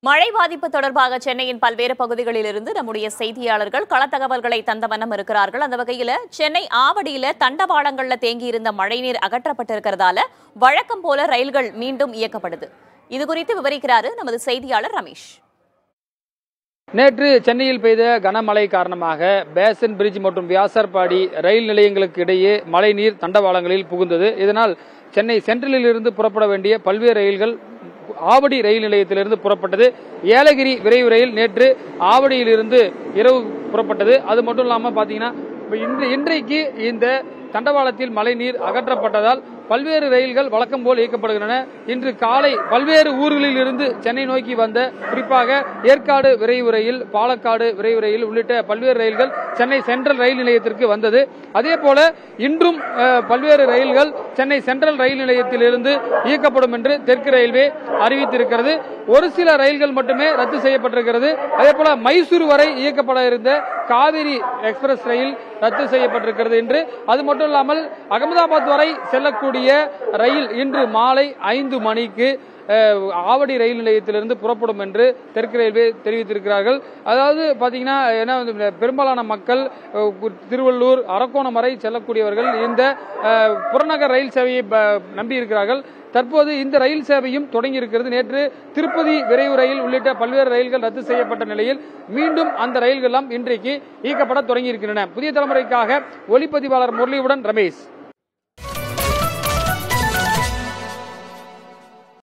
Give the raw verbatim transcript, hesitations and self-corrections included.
மழை பாதிப்பு தொடர்பாக சென்னையின் பல்வேறு பகுதிகளில் இருந்து நம்முடைய செய்தியாளர்கள் கள தகவல்களை தந்த வண்ணம் இருக்கிறார்கள். அந்த வகையில் சென்னை ஆவடியில தண்டவாளங்கள்ல தேங்கியிருந்த மழைநீர் அகற்றப்பட்டிருக்கிறதால வழக்கம் போல ரயில்கள் மீண்டும் இயக்கப்படுது. இதுகுறித்து விவரிக்கிறாரு நமது செய்தியாளர் ரமேஷ். நேற்று சென்னையில் பெய்த கனமழை காரணமாக பேசன் பிரிட்ஜ் மற்றும் வியாசர்பாடி ரயில் நிலையங்களுக்கு இடையே மழைநீர் தண்டவாளங்களில் புகுந்தது. இதனால் சென்னை சென்ட்ரலில் இருந்து புறப்பட வேண்டிய பல்வேறு ரயில்கள் ஆவடி ரயில் நிலையத்திலிருந்து புறப்பட்டது. ஏலகிரி விரைவு ரயில் நேற்று ஆவடியிலிருந்து இரவு புறப்பட்டது. அது மட்டும் இல்லாமல் பார்த்தீங்கன்னா இன்றைக்கு இந்த தண்டவாளத்தில் மழைநீர் அகற்றப்பட்டதால் பல்வேறு ரயில்கள் வழக்கம் போல் இயக்கப்படுகின்றன. இன்று காலை பல்வேறு ஊர்களில் இருந்து சென்னை நோக்கி வந்த குறிப்பாக ஏற்காடு விரைவு ரயில், பாலக்காடு விரைவு ரயில் உள்ளிட்ட பல்வேறு ரயில்கள் சென்னை சென்ட்ரல் ரயில் நிலையத்திற்கு வந்தது. அதே போல இன்றும் பல்வேறு ரயில்கள் சென்னை சென்ட்ரல் ரயில் நிலையத்திலிருந்து இயக்கப்படும் என்று தெற்கு ரயில்வே அறிவித்திருக்கிறது. ஒரு சில ரயில்கள் மட்டுமே ரத்து செய்யப்பட்டிருக்கிறது. அதே போல மைசூர் வரை இயக்கப்பட இருந்த காவிரி எக்ஸ்பிரஸ் ரயில் ரத்து செய்யப்பட்டிருக்கிறது என்று. அது மட்டும் இல்லாமல் அகமதாபாத் வரை செல்லக்கூடிய ரயில் இன்று மாலை ஐந்து மணிக்கு ஆவடி ரயில் நிலையத்திலிருந்து புறப்படும் என்று தெற்கு ரயில்வே தெரிவித்திருக்கிறார்கள். அதாவது பாத்தீங்கன்னா என்ன பெரும்பாலான மக்கள் திருவள்ளூர் அரக்கோணம் வரை செல்லக்கூடியவர்கள் இந்த புறநகர் ரயில் சேவையை நம்பி இருக்கிறார்கள். தற்போது இந்த ரயில் சேவையும் தொடங்கி இருக்கிறது. நேற்று திருப்பதி விரைவு ரயில் உள்ளிட்ட பல்வேறு ரயில்கள் ரத்து செய்யப்பட்ட நிலையில் மீண்டும் அந்த ரயில்கள் எல்லாம் இன்றைக்கு இயக்கப்பட தொடங்கி இருக்கின்றன. புதிய தலைமுறைக்காக ஒளிப்பதிவாளர் முரளியுடன் ரமேஷ்.